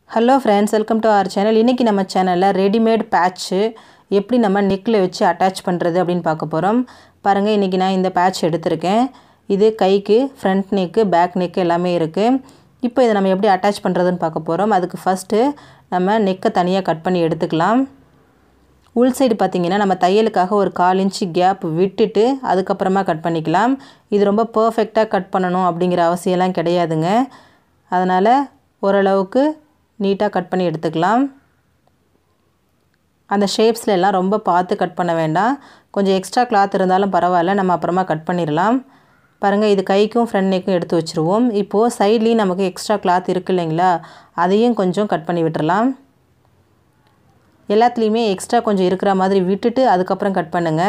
Hello friends, welcome to our channel. இன்னைக்கு நம்ம சேனல்ல ரெடிமேட் patch எப்படி நம்ம நெக்ல வச்சு அட்டாச் பண்றது அப்படினு பார்க்க போறோம். பாருங்க இன்னைக்கு நான் இந்த patch எடுத்துர்க்கேன். இது கைக்கு front neck, back neck எல்லாமே இருக்கு. இப்போ இத நம்ம எப்படி அட்டாச் பண்றதுன்னு பார்க்க போறோம். அதுக்கு ஃபர்ஸ்ட் நம்ம நெக்க தனியா கட் பண்ணி எடுத்துக்கலாம். உள் சைடு பாத்தீங்கன்னா நம்ம தையலுக்காக ஒரு 1/4 இன்ச் கேப் விட்டுட்டு அதுக்கு அப்புறமா கட் பண்ணிக்கலாம். இது ரொம்ப பெர்ஃபெக்ட்டா கட் பண்ணனும் அப்படிங்கற அவசியம் எல்லாம் கிடையாதுங்க. அதனால ஓரளவுக்கு நீட்டா கட் பண்ணி எடுத்துக்கலாம். அந்த ஷேப்ஸ்ல எல்லாம் ரொம்ப பார்த்து கட் பண்ண வேண்டாம். கொஞ்சம் எக்ஸ்ட்ரா கிளாத் இருந்தாலும் பரவாயில்லை, நம்ம அப்புறமா கட் பண்ணிரலாம். பாருங்க இது கைக்கும் ஃப்ரண்ட் நெக்கும் எடுத்து வச்சிருவோம். இப்போ சைடுலயே நமக்கு எக்ஸ்ட்ரா கிளாத் இருக்கு இல்லைங்களா, அதையும் கொஞ்சம் கட் பண்ணி விட்டுறலாம். எல்லாத்துலயுமே எக்ஸ்ட்ரா கொஞ்சம் இருக்குற மாதிரி விட்டுட்டு அதுக்கு அப்புறம் கட் பண்ணுங்க.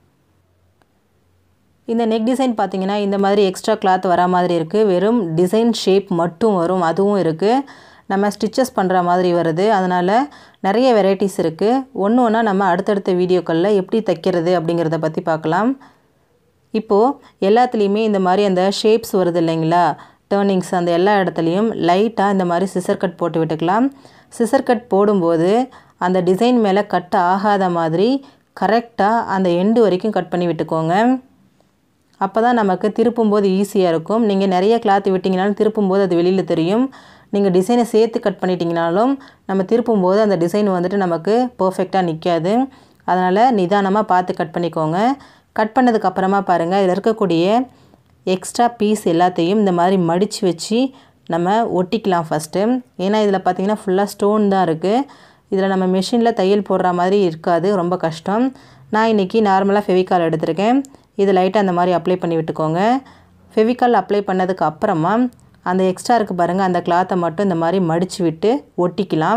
இந்த நெக் டிசைன் பாத்தீங்கன்னா இந்த மாதிரி எக்ஸ்ட்ரா கிளாத் வரா மாதிரி இருக்கு. வெறும் டிசைன் ஷேப் மட்டும் வரும், அதுவும் இருக்கு. நம்ம ஸ்டிச்சஸ் பண்ற மாதிரி வருது. அதனால நிறைய வெரைட்டிஸ் இருக்கு. ஒவ்வொண்ணா நம்ம அடுத்தடுத்த வீடியோக்கல்ல எப்படி தைக்கிறது அப்படிங்கறத பத்தி பார்க்கலாம். இப்போ எல்லாத்துலயுமே இந்த மாதிரி அந்த ஷேப்ஸ் வருது இல்லைங்களா, டர்னிங்ஸ், அந்த எல்லா இடத்துலயும் லைட்டா இந்த மாதிரி சிசர் கட் போட்டு விட்டுக்கலாம். சிசர் கட் போடும்போது அந்த டிசைன் மேல கட் ஆகாத மாதிரி கரெக்ட்டா அந்த எண்ட் வரைக்கும் கட் பண்ணி விட்டுக்கோங்க. அப்பதான் நமக்கு திருப்பும்போது ஈஸியா இருக்கும். நீங்க நிறைய கிளாத் விட்டீங்கனாலும் திருப்பும்போது அது வெளியில தெரியும். நீங்க டிசைனை சேர்த்து கட் பண்ணிட்டீங்கனாலும் நம்ம திருப்பும்போது அந்த டிசைன் வந்துட்டு நமக்கு பெர்ஃபெக்ட்டா நிக்காது. அதனால நிதானமா பார்த்து கட் பண்ணிக்கோங்க. கட் பண்ணதுக்கு அப்புறமா பாருங்க இதல இருக்கக்கூடிய எக்ஸ்ட்ரா பீஸ் எல்லாத்தையும் இந்த மாதிரி மடிச்சு வச்சு நம்ம ஒட்டிக்கலாம் ஃபர்ஸ்ட். ஏனா இதல பாத்தீங்கன்னா ஃபுல்லா ஸ்டோன் தான் இருக்கு. இதல நம்ம மெஷின்ல தையல் போடுற மாதிரி இருக்காது, ரொம்ப கஷ்டம். நான் இன்னைக்கு நார்மலா ஃபெவிகால் எடுத்துர்க்கேன். இது லைட்டா அந்த மாதிரி அப்ளை பண்ணி விட்டுக்கோங்க. ஃபெவிகால் அப்ளை பண்ணதுக்கு அப்புறமா அந்த எக்ஸ்ட்ரா இருக்கு பாருங்க, அந்த கிளாத்தை மட்டும் இந்த மாதிரி மடிச்சு விட்டு ஒட்டிக்கலாம்.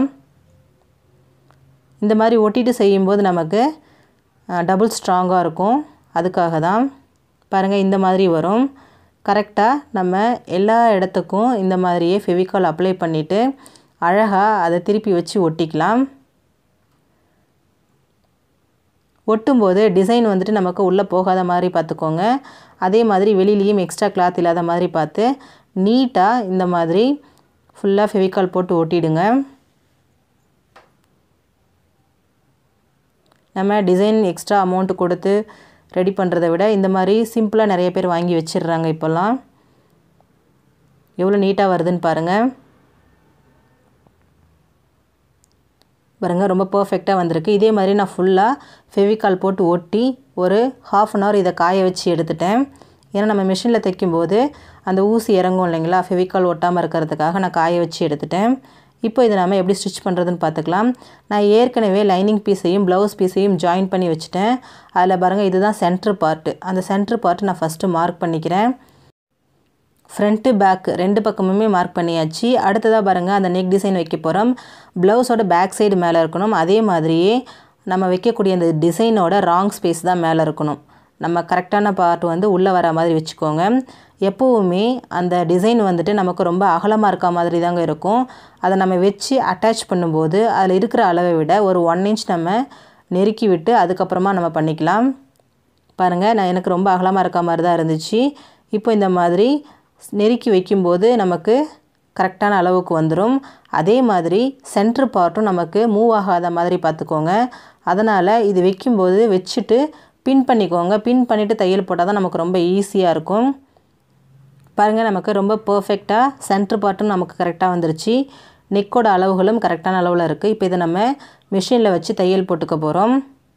இந்த மாதிரி ஒட்டிட்டு செய்யும்போது நமக்கு டபுள் ஸ்ட்ராங்கா இருக்கும். அதுக்காக தான் பாருங்க இந்த மாதிரி வரும். கரெக்ட்டா நம்ம எல்லா இடத்துக்கும் இந்த மாதிரியே ஃபெவிகால் அப்ளை பண்ணிட்டு அழகா அதை திருப்பி வச்சு ஒட்டிக்கலாம். ஒட்டும்போது டிசைன் வந்துட்டு நமக்கு உள்ள போகாத மாதிரி பாத்துக்கோங்க. அதே மாதிரி வெளியிலயும் எக்ஸ்ட்ரா கிளாத் இல்லாத மாதிரி பார்த்து நீட்டா இந்த மாதிரி ஃபுல்லா ஃபெவிகால் போட்டு ஒட்டிடுங்க. நம்ம டிசைன் எக்ஸ்ட்ரா அமௌண்ட் கொடுத்து ரெடி பண்றதை விட இந்த மாதிரி சிம்பிளா நிறைய பேர் வாங்கி வச்சிருக்காங்க இப்போலாம். எவ்வளவு நீட்டா வருதுன்னு பாருங்க. பாருங்க ரொம்ப பெர்ஃபெக்ட்டா வந்திருக்கு. இதே மாதிரி நான் ஃபுல்லா ஃபெவிகால் போட்டு ஒட்டி ஒரு 1/2 an hour இத காய வச்சு எடுத்துட்டேன். ஏன்னா நம்ம மெஷின்ல தைக்கும்போது அந்த ஊசி இறங்கும் இல்லைங்களா, ஃபெவிகால் ஒட்டாம இருக்கிறதுக்காக நான் காய வச்சு எடுத்துட்டேன். இப்போ இத நாம எப்படி ஸ்டிட்ச் பண்றதுன்னு பார்த்துக்கலாம். நான் ஏற்கனவே லைனிங் பீஸையும் ப்ளவுஸ் பீஸையும் ஜாயின் பண்ணி வச்சிட்டேன். அதுல பாருங்க இதுதான் சென்டர் பார்ட். அந்த சென்டர் பார்ட் நான் ஃபர்ஸ்ட் மார்க் பண்ணிக்கிறேன். ஃப்ரண்ட் பேக் ரெண்டு பக்கமுமே மார்க் பண்ணியாச்சு. அடுத்ததா பாருங்க அந்த நெக் டிசைன் வைக்க போறோம். ப்ளவுஸோட பேக் சைடு மேல இருக்கணும். அதே மாதிரியே நம்ம வைக்கக்கூடிய அந்த டிசைனோட ராங் ஸ்பேஸ் தான் மேல இருக்கணும். நம்ம கரெக்ட்டான பார்ட் வந்து உள்ள வர மாதிரி வெச்சுக்கோங்க. எப்பவுமே அந்த டிசைன் வந்துட்டு நமக்கு ரொம்ப அகலமா இருக்க மாதிரி தாங்க இருக்கும். அத நம்ம வெச்சு அட்டாச் பண்ணும்போது அதுல இருக்கிற அளவை விட ஒரு 1 inch நம்ம நெருக்கி விட்டு அதுக்கு அப்புறமா நம்ம பண்ணிக்கலாம். பாருங்க நான் எனக்கு ரொம்ப அகலமா இருக்க மாதிரி தான் இருந்துச்சு. இப்போ இந்த மாதிரி நெருக்கி வைக்கும்போது நமக்கு கரெக்ட்டான அளவுக்கு வந்துரும். அதே மாதிரி சென்டர் பார்ட்டும் நமக்கு மூவ் ஆகாத மாதிரி பாத்துக்கோங்க. அதனால இது வைக்கும்போது வெச்சிட்டு பின் பண்ணிக்கோங்க. பின் பண்ணிட்டு தையல் போட்டா தான் நமக்கு ரொம்ப ஈஸியா இருக்கும். பாருங்க நமக்கு ரொம்ப பெர்ஃபெக்ட்டா சென்டர் பார்ட்டும் நமக்கு கரெக்ட்டா வந்துருச்சு. நெக்கோட அளவுகளும் கரெக்ட்டான அளவுல இருக்கு. இப்போ இத நம்ம மெஷின்ல வச்சு தையல் போட்டுக்க போறோம்.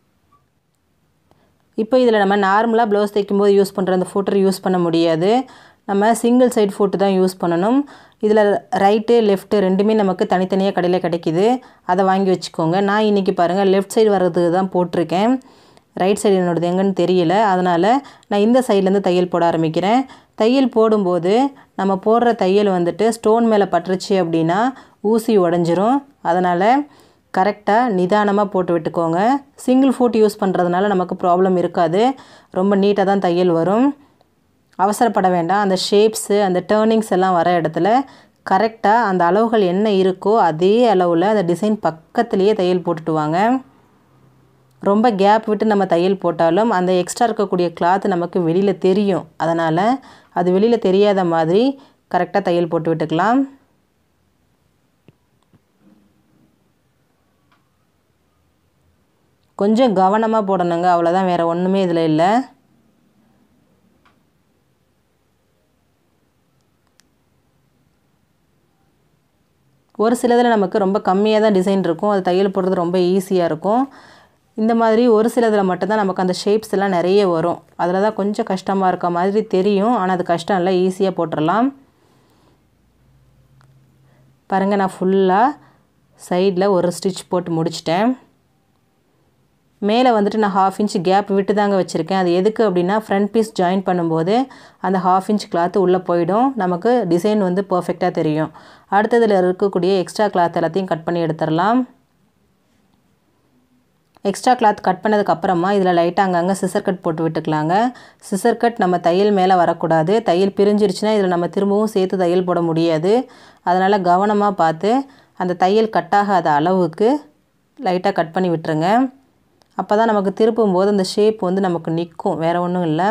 இப்போ இதல நம்ம நார்மலா ப்ளவுஸ் தைக்கும்போது யூஸ் பண்ற அந்த ஃபூட்டர் யூஸ் பண்ண முடியாது. நம்ம சிங்கிள் சைடு ஃபூட் தான் யூஸ் பண்ணனும். இதல ரைட் லெஃப்ட் ரெண்டுமே நமக்கு தனித்தனியா கடையில கிடைக்குது. அத வாங்கி வச்சுக்கோங்க. நான் இன்னைக்கு பாருங்க லெஃப்ட் சைடு வரதுக்கு தான் போட்டுருக்கேன். ரைட் சைடு என்னோடது எங்கன்னு தெரியல. அதனால நான் இந்த சைடுல இருந்து தையல் போட ஆரம்பிக்கிறேன். தையல் போடும்போது நம்ம போடுற தையல் வந்துட்டு ஸ்டோன் மேல பட்டுருச்சு அப்படினா ஊசி உடைஞ்சிரும். அதனால கரெக்ட்டா நிதானமா போட்டு விட்டுக்கோங்க. சிங்கிள் ஃபூட் யூஸ் பண்றதுனால நமக்கு ப்ராப்ளம் இருக்காது. ரொம்ப நீட்டா தான் தையல் வரும். அவசரப்பட வேண்டாம். அந்த ஷேப்ஸ் அந்த டர்னிங்ஸ் எல்லாம் வர இடத்துல கரெக்ட்டா அந்த அளவுகள் என்ன இருக்கோ அதே அளவுல அந்த டிசைன் பக்கத்திலேயே தையல் போட்டுட்டு வாங்க. ரொம்ப கேப் விட்டு நம்ம தையல் போட்டாலும் அந்த எக்ஸ்ட்ரா இருக்கக்கூடிய கிளாத் நமக்கு வெளியில தெரியும். அதனால அது வெளியில தெரியாத மாதிரி கரெக்ட்டா தையல் போட்டு விட்டுக்கலாம். கொஞ்சம் கவனமாக போடணுங்க, அவ்வளோதான், வேறு ஒன்றுமே இதில் இல்லை. ஒரு சிலதில் நமக்கு ரொம்ப கம்மியாக தான் டிசைன் இருக்கும், அது தையல் போடுறது ரொம்ப ஈஸியாக இருக்கும். இந்த மாதிரி ஒரு சிலதில் மட்டும்தான் நமக்கு அந்த ஷேப்ஸ் எல்லாம் நிறைய வரும், அதில் தான் கொஞ்சம் கஷ்டமாக இருக்க மாதிரி தெரியும். ஆனால் அது கஷ்டம் இல்லை, ஈஸியாக போட்டுடலாம். பாருங்கள், நான் ஃபுல்லாக சைடில் ஒரு ஸ்டிச் போட்டு முடிச்சிட்டேன். மேலே வந்துட்டு நான் 1/2 இன்ச் கேப் விட்டு தாங்க வச்சுருக்கேன். அது எதுக்கு அப்படின்னா ஃப்ரண்ட் பீஸ் ஜாயின் பண்ணும்போது அந்த 1/2 இன்ச் கிளாத்து உள்ளே போயிடும், நமக்கு டிசைன் வந்து பர்ஃபெக்டாக தெரியும். அடுத்ததில் இருக்கக்கூடிய எக்ஸ்ட்ரா கிளாத் எல்லாத்தையும் கட் பண்ணி எடுத்துடலாம். எக்ஸ்ட்ரா கிளாத் கட் பண்ணதுக்கப்புறமா இதில் லைட்டாக அங்கங்கே சிசர் கட் போட்டு விட்டுக்கலாங்க. சிசர் கட் நம்ம தையல் மேலே வரக்கூடாது, தையல் பிரிஞ்சிருச்சுன்னா இதில் நம்ம திரும்பவும் சேர்த்து தையல் போட முடியாது. அதனால் கவனமாக பார்த்து அந்த தையல் கட்டாகாத அளவுக்கு லைட்டாக கட் பண்ணி விட்டுருங்க. அப்போ தான் நமக்கு திருப்பும் போது அந்த ஷேப் வந்து நமக்கு நிற்கும், வேறு ஒன்றும் இல்லை.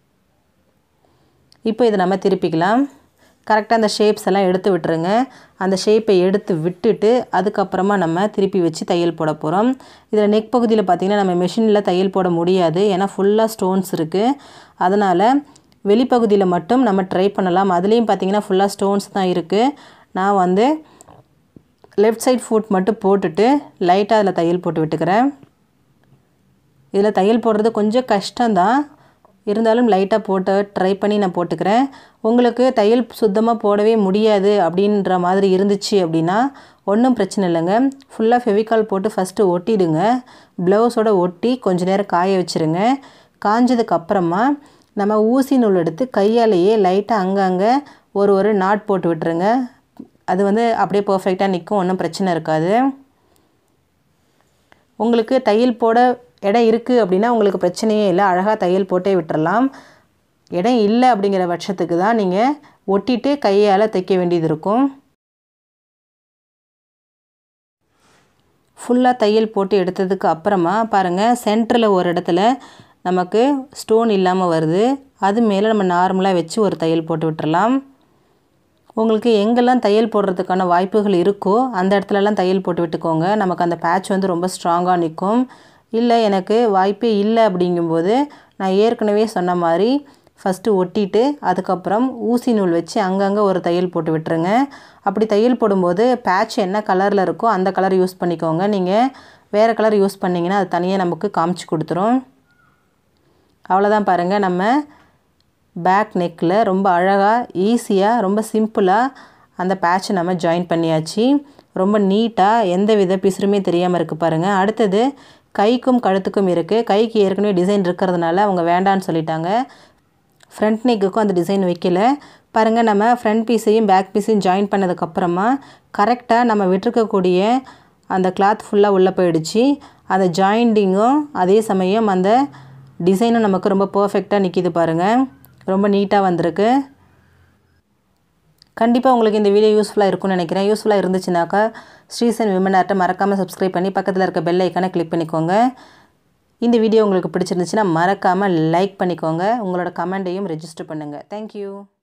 இப்போ இதை நம்ம திருப்பிக்கலாம். கரெக்டாக அந்த ஷேப்ஸ் எல்லாம் எடுத்து விட்டுருங்க. அந்த ஷேப்பை எடுத்து விட்டுட்டு அதுக்கப்புறமா நம்ம திருப்பி வச்சு தையல் போட போகிறோம். இதில் நெக் பகுதியில் பார்த்திங்கன்னா நம்ம மிஷினில் தையல் போட முடியாது, ஏன்னா ஃபுல்லாக ஸ்டோன்ஸ் இருக்குது. அதனால் வெளிப்பகுதியில் மட்டும் நம்ம ட்ரை பண்ணலாம். அதுலேயும் பார்த்திங்கன்னா ஃபுல்லாக ஸ்டோன்ஸ் தான் இருக்குது. நான் வந்து லெஃப்ட் சைட் ஃபுட் மட்டும் போட்டுட்டு லைட்டாக அதில் தையல் போட்டு விட்டுக்கிறேன். இதில் தையல் போடுறது கொஞ்சம் கஷ்டம்தான், இருந்தாலும் லைட்டாக போட்டு ட்ரை பண்ணி நான் போட்டுக்கிறேன். உங்களுக்கு தையல் சுத்தமாக போடவே முடியாது அப்படின்ற மாதிரி இருந்துச்சு அப்படின்னா ஒன்றும் பிரச்சனை இல்லைங்க. ஃபுல்லாக ஃபெவிகால் போட்டு ஃபஸ்ட்டு ஒட்டிடுங்க. ப்ளவுஸோடு ஒட்டி கொஞ்சம் நேரம் காய வச்சுருங்க. காஞ்சதுக்கப்புறமா நம்ம ஊசி நூல் எடுத்து கையாலேயே லைட்டாக அங்கங்கே ஒரு நாட் போட்டு விட்டுருங்க. அது வந்து அப்படியே பர்ஃபெக்டாக நிற்கும், ஒன்றும் பிரச்சனை இருக்காது. உங்களுக்கு தையல் போட இடம் இருக்குது அப்படின்னா உங்களுக்கு பிரச்சனையே இல்லை, அழகாக தையல் போட்டே விட்டுறலாம். இடம் இல்லை அப்படிங்கிற பட்சத்துக்கு தான் நீங்கள் ஒட்டிட்டு கையால் தைக்க வேண்டியது இருக்கும். ஃபுல்லாக தையல் போட்டு எடுத்ததுக்கு அப்புறமா பாருங்கள், சென்டரில் ஒரு இடத்துல நமக்கு ஸ்டோன் இல்லாமல் வருது, அது மேலே நம்ம நார்மலாக வச்சு ஒரு தையல் போட்டு விட்டுறலாம். உங்களுக்கு எங்கெல்லாம் தையல் போடுறதுக்கான வாய்ப்புகள் இருக்கோ அந்த இடத்துலலாம் தையல் போட்டு விட்டுக்கோங்க, நமக்கு அந்த பேட்ச் வந்து ரொம்ப ஸ்ட்ராங்காக நிற்கும். இல்லை எனக்கு வாய்ப்பே இல்லை அப்படிங்கும்போது நான் ஏற்கனவே சொன்ன மாதிரி ஃபஸ்ட்டு ஒட்டிட்டு அதுக்கப்புறம் ஊசி நூல் வச்சு அங்கங்கே ஒரு தையல் போட்டு விட்டுருங்க. அப்படி தையல் போடும்போது பேட்ச் என்ன கலரில் இருக்கோ அந்த கலர் யூஸ் பண்ணிக்கோங்க. நீங்கள் வேறு கலர் யூஸ் பண்ணிங்கன்னா அது தனியாக நமக்கு காமிச்சு கொடுத்துரும். அவ்வளோதான் பாருங்கள், நம்ம பேக் நெக்கில் ரொம்ப அழகாக ஈஸியாக ரொம்ப சிம்பிளாக அந்த பேட்சை நம்ம ஜாயின் பண்ணியாச்சு. ரொம்ப நீட்டாக எந்த வித பிசுறுமே தெரியாமல் இருக்குது பாருங்கள். அடுத்தது கைக்கும் கழுத்துக்கும் இருக்குது. கைக்கு ஏற்கனவே டிசைன் இருக்கிறதுனால அவங்க வேண்டான்னு சொல்லிட்டாங்க. ஃப்ரண்ட் நெக்குக்கும் அந்த டிசைன் வைக்கல. பாருங்கள், நம்ம ஃப்ரண்ட் பீஸையும் பேக் பீஸையும் ஜாயின் பண்ணதுக்கப்புறமா கரெக்டாக நம்ம விட்டுருக்கக்கூடிய அந்த கிளாத் ஃபுல்லாக உள்ளே போயிடுச்சு. அந்த ஜாயிண்டிங்கும் அதே சமயம் அந்த டிசைனும் நமக்கு ரொம்ப பர்ஃபெக்டாக நிற்கிது பாருங்கள், ரொம்ப நீட்டாக வந்திருக்கு. கண்டிப்பாக உங்களுக்கு இந்த வீடியோ யூஸ்ஃபுல்லாக இருக்கும்னு நினைக்கிறேன். யூஸ்ஃபுல்லாக இருந்துச்சுனாக்கா ஸ்ரீசன் விமன் ஆர்ட்டை மறக்காமல் சப்ஸ்கிரைப் பண்ணி பக்கத்தில் இருக்க பெல் ஐக்கானை கிளிக் பண்ணிக்கோங்க. இந்த வீடியோ உங்களுக்கு பிடிச்சிருந்துச்சுன்னா மறக்காமல் லைக் பண்ணிக்கோங்க. உங்களோட கமெண்ட்டையும் ரெஜிஸ்டர் பண்ணுங்கள். தேங்க்யூ.